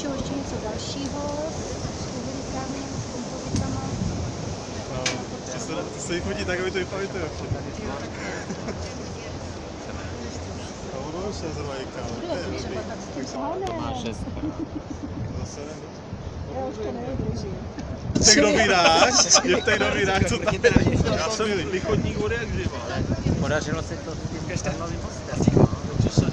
Píšou ještě něco dalšího s uhlíkami, s kompozitama. Ty se jí chodí tak, aby to vypamatuje. A ono už je zrovajka, to je dobrý. To má 6. Zase ne? Já už to nevydržím. V těch novinách, je v těch novinách, co tam je. Já jsem východník vody jak živa. Podařilo se to s tím novým mostem.